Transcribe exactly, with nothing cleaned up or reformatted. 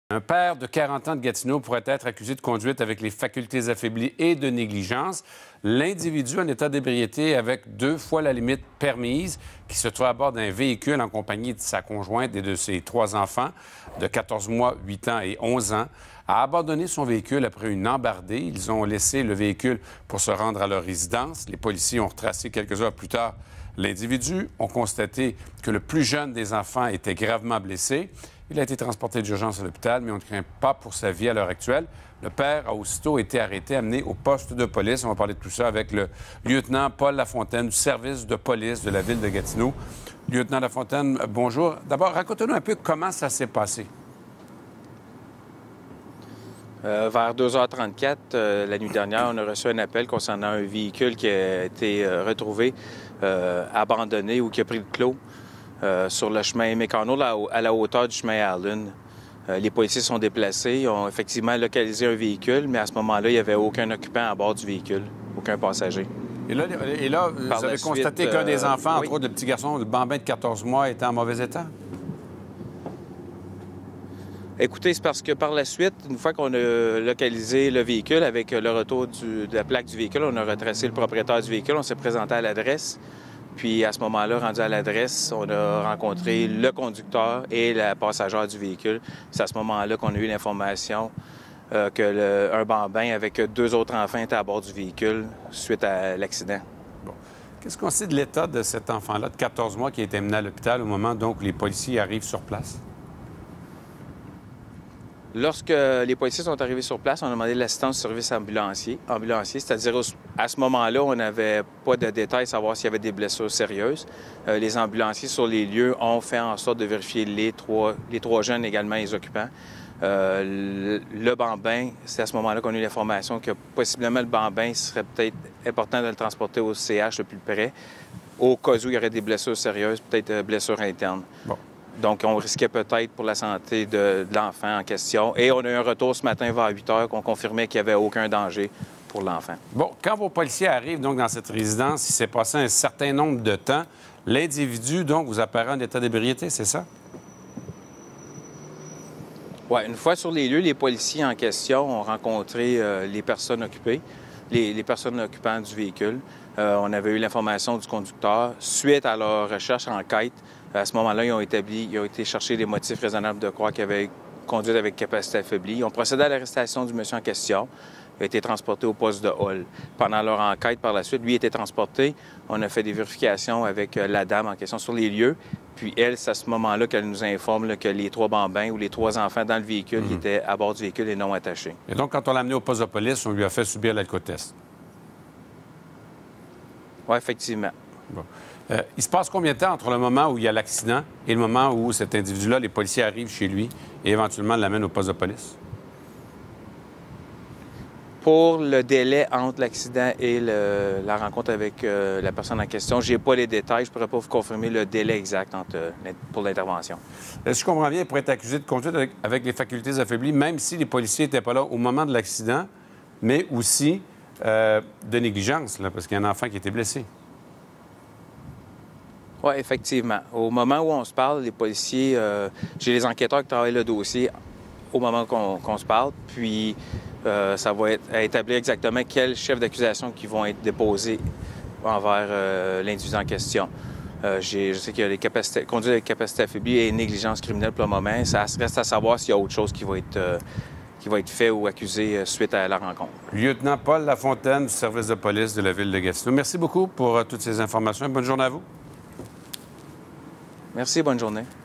Un père de quarante ans de Gatineau pourrait être accusé de conduite avec les facultés affaiblies et de négligence. L'individu en état d'ébriété avec deux fois la limite permise, qui se trouve à bord d'un véhicule en compagnie de sa conjointe et de ses trois enfants de quatorze mois, huit ans et onze ans, a abandonné son véhicule après une embardée. Ils ont laissé le véhicule pour se rendre à leur résidence. Les policiers ont retracé quelques heures plus tard l'individu, ont constaté que le plus jeune des enfants était gravement blessé. Il a été transporté d'urgence à l'hôpital, mais on ne craint pas pour sa vie à l'heure actuelle. Le père a aussitôt été arrêté, amené au poste de police. On va parler de tout ça avec le lieutenant Paul Lafontaine du service de police de la ville de Gatineau. Lieutenant Lafontaine, bonjour. D'abord, racontez-nous un peu comment ça s'est passé. Euh, vers deux heures trente-quatre, euh, la nuit dernière, on a reçu un appel concernant un véhicule qui a été euh, retrouvé euh, abandonné ou qui a pris le clos euh, sur le chemin Mécano, à la hauteur du chemin Allen. Euh, les policiers sont déplacés, ils ont effectivement localisé un véhicule, mais à ce moment-là, il n'y avait aucun occupant à bord du véhicule, aucun passager. Et là, et là vous Par avez la constaté suite, qu'un des euh, enfants, oui. entre autres le petit garçon, le bambin de quatorze mois, était en mauvais état? Écoutez, c'est parce que par la suite, une fois qu'on a localisé le véhicule avec le retour du, de la plaque du véhicule, on a retracé le propriétaire du véhicule, on s'est présenté à l'adresse. Puis à ce moment-là, rendu à l'adresse, on a rencontré le conducteur et la passagère du véhicule. C'est à ce moment-là qu'on a eu l'information euh, que le, un bambin avec deux autres enfants était à bord du véhicule suite à l'accident. Bon. Qu'est-ce qu'on sait de l'état de cet enfant-là de quatorze mois qui a été mené à l'hôpital au moment donc où les policiers arrivent sur place? Lorsque les policiers sont arrivés sur place, on a demandé l'assistance du service ambulancier, ambulancier c'est-à-dire à ce moment-là, on n'avait pas de détails, savoir s'il y avait des blessures sérieuses. Euh, les ambulanciers sur les lieux ont fait en sorte de vérifier les trois, les trois jeunes, également les occupants. Euh, le, le bambin, c'est à ce moment-là qu'on a eu l'information que possiblement le bambin serait peut-être important de le transporter au C H le plus près, au cas où il y aurait des blessures sérieuses, peut-être euh, blessures internes. Bon. Donc, on risquait peut-être pour la santé de, de l'enfant en question. Et on a eu un retour ce matin vers huit heures qu'on confirmait qu'il n'y avait aucun danger pour l'enfant. Bon, quand vos policiers arrivent donc dans cette résidence, il s'est passé un certain nombre de temps. L'individu, donc, vous apparaît en état d'ébriété, c'est ça? Oui, une fois sur les lieux, les policiers en question ont rencontré euh, les personnes occupées, les, les personnes occupant du véhicule. Euh, on avait eu l'information du conducteur. Suite à leur recherche, enquête, à ce moment-là, ils ont établi, ils ont été chercher des motifs raisonnables de croire qu'il avait conduit avec capacité affaiblie. Ils ont procédé à l'arrestation du monsieur en question. Il a été transporté au poste de Hall. Pendant leur enquête, par la suite, lui a été transporté. On a fait des vérifications avec la dame en question sur les lieux. Puis elle, c'est à ce moment-là qu'elle nous informe là, que les trois bambins ou les trois enfants dans le véhicule mmh. étaient à bord du véhicule et non attachés. Et donc, quand on l'a amené au poste de police, on lui a fait subir l'alcotest? Oui, effectivement. Bon. Euh, il se passe combien de temps entre le moment où il y a l'accident et le moment où cet individu-là, les policiers arrivent chez lui et éventuellement l'amènent au poste de police? Pour le délai entre l'accident et le, la rencontre avec euh, la personne en question, je n'ai pas les détails. Je ne pourrais pas vous confirmer le délai exact entre, euh, pour l'intervention. Si je comprends bien, il pourrait être accusé de conduite avec, avec les facultés affaiblies, même si les policiers n'étaient pas là au moment de l'accident, mais aussi euh, de négligence, là, parce qu'il y a un enfant qui a été blessé. Oui, effectivement. Au moment où on se parle, les policiers, euh, j'ai les enquêteurs qui travaillent le dossier au moment qu'on qu'on se parle, puis euh, ça va être à établir exactement quels chefs d'accusation qui vont être déposés envers euh, l'individu en question. Euh, je sais qu'il y a les capacités, conduite avec capacité affaiblie et négligence criminelle pour le moment. Ça reste à savoir s'il y a autre chose qui va être, euh, qui va être fait ou accusé euh, suite à la rencontre. Lieutenant Paul Lafontaine du service de police de la ville de Gatineau. Merci beaucoup pour euh, toutes ces informations et bonne journée à vous. Merci, bonne journée.